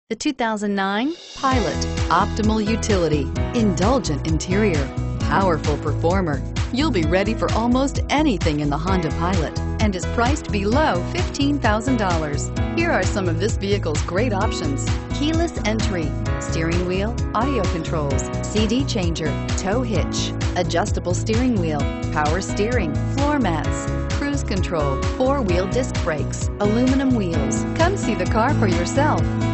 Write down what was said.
The 2009 Pilot. Optimal utility, indulgent interior, powerful performer. You'll be ready for almost anything in the Honda Pilot and is priced below $15,000. Here are some of this vehicle's great options: keyless entry, steering wheel audio controls, CD changer, tow hitch, adjustable steering wheel, power steering, floor mats, cruise control, four-wheel disc brakes, aluminum wheels. Come see the car for yourself.